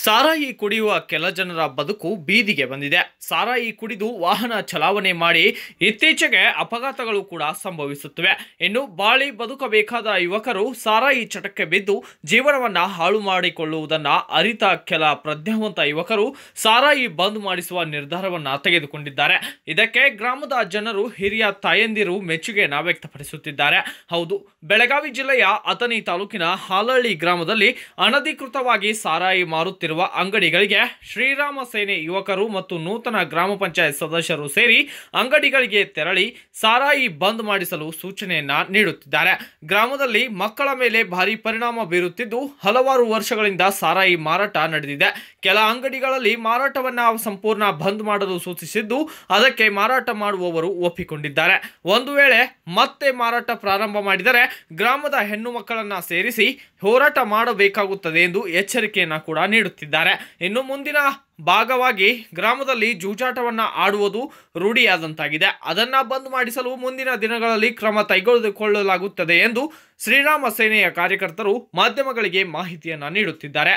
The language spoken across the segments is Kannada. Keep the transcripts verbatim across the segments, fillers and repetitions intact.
ಸಾರಾಯಿ ಕುಡಿಯುವ ಕೆಲ ಜನರ ಬದುಕು ಬೀದಿಗೆ ಬಂದಿದೆ. ಸಾರಾಯಿ ಕುಡಿದು ವಾಹನ ಚಲಾವಣೆ ಮಾಡಿ ಇತ್ತೀಚೆಗೆ ಅಪಘಾತಗಳು ಕೂಡ ಸಂಭವಿಸುತ್ತಿವೆ. ಇನ್ನು ಬಾಳಿ ಬದುಕಬೇಕಾದ ಯುವಕರು ಸಾರಾಯಿ ಚಟಕ್ಕೆ ಬಿದ್ದು ಜೀವನವನ್ನ ಹಾಳು ಮಾಡಿಕೊಳ್ಳುವುದನ್ನ ಅರಿತ ಕೆಲ ಪ್ರಜ್ಞಾವಂತ ಯುವಕರು ಸಾರಾಯಿ ಬಂದ್ ಮಾಡಿಸುವ ನಿರ್ಧಾರವನ್ನ ತೆಗೆದುಕೊಂಡಿದ್ದಾರೆ. ಇದಕ್ಕೆ ಗ್ರಾಮದ ಜನರು, ಹಿರಿಯ ತಾಯಂದಿರು ಮೆಚ್ಚುಗೆಯನ್ನ ವ್ಯಕ್ತಪಡಿಸುತ್ತಿದ್ದಾರೆ. ಹೌದು, ಬೆಳಗಾವಿ ಜಿಲ್ಲೆಯ ಅಥಣಿ ತಾಲೂಕಿನ ಹಾಲಹಳ್ಳಿ ಗ್ರಾಮದಲ್ಲಿ ಅನಧಿಕೃತವಾಗಿ ಸಾರಾಯಿ ಮಾರುತ್ತಿರುವ ಅಂಗಡಿಗಳಿಗೆ ಶ್ರೀರಾಮ ಸೇನೆ ಯುವಕರು ಮತ್ತು ನೂತನ ಗ್ರಾಮ ಪಂಚಾಯತ್ ಸದಸ್ಯರು ಸೇರಿ ಅಂಗಡಿಗಳಿಗೆ ತೆರಳಿ ಸಾರಾಯಿ ಬಂದ್ ಮಾಡಿಸಲು ಸೂಚನೆಯನ್ನ ನೀಡುತ್ತಿದ್ದಾರೆ. ಗ್ರಾಮದಲ್ಲಿ ಮಕ್ಕಳ ಮೇಲೆ ಭಾರಿ ಪರಿಣಾಮ ಬೀರುತ್ತಿದ್ದು ಹಲವಾರು ವರ್ಷಗಳಿಂದ ಸಾರಾಯಿ ಮಾರಾಟ ನಡೆದಿದೆ. ಕೆಲ ಅಂಗಡಿಗಳಲ್ಲಿ ಮಾರಾಟವನ್ನ ಸಂಪೂರ್ಣ ಬಂದ್ ಮಾಡಲು ಸೂಚಿಸಿದ್ದು ಅದಕ್ಕೆ ಮಾರಾಟ ಮಾಡುವವರು ಒಪ್ಪಿಕೊಂಡಿದ್ದಾರೆ. ಒಂದು ವೇಳೆ ಮತ್ತೆ ಮಾರಾಟ ಪ್ರಾರಂಭ ಮಾಡಿದರೆ ಗ್ರಾಮದ ಹೆಣ್ಣು ಮಕ್ಕಳನ್ನ ಸೇರಿಸಿ ಹೋರಾಟ ಮಾಡಬೇಕಾಗುತ್ತದೆ ಎಂದು ಎಚ್ಚರಿಕೆಯನ್ನ ಕೂಡ ನೀಡುತ್ತಿದ್ದಾರೆ. ಇನ್ನು ಮುಂದಿನ ಭಾಗವಾಗಿ ಗ್ರಾಮದಲ್ಲಿ ಜೂಜಾಟವನ್ನ ಆಡುವುದು ರೂಢಿಯಾದಂತಾಗಿದೆ. ಅದನ್ನ ಬಂದ್ ಮಾಡಿಸಲು ಮುಂದಿನ ದಿನಗಳಲ್ಲಿ ಕ್ರಮ ತೆಗೆದುಕೊಳ್ಳಲಾಗುತ್ತದೆ ಎಂದು ಶ್ರೀರಾಮ ಸೇನೆಯ ಕಾರ್ಯಕರ್ತರು ಮಾಧ್ಯಮಗಳಿಗೆ ಮಾಹಿತಿಯನ್ನ ನೀಡುತ್ತಿದ್ದಾರೆ.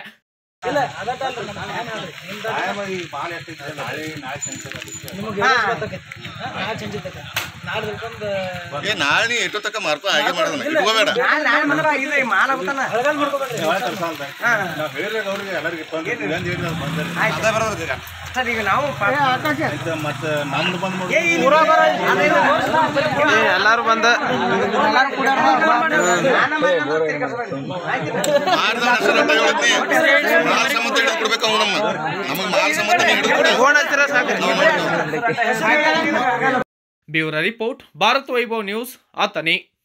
ನಾಳೆ ಎಷ್ಟೋ ತಕ್ಕ ಮಾರ್ಪ ಹಾಗೆ ಮಾಡೋಣ ಇಟ್ಕೋಬೇಡ. ಈಗ ನಾವು ಮತ್ತೆ ನಮ್ದು ಬಂದ್ ಎಲ್ಲಾರು ಬಂದ ಮಾಲ್ ಸಂಬಂಧ ಹಿಡಿದು ಕೊಡ್ಬೇಕು. ಅವ್ನು ನಮ್ಮ ನಮಗೆ ಮಾಲ್ ಸಂಬಂಧ ಹಿಡಿದು bureau report, Bharat Vaibhav news, Athani.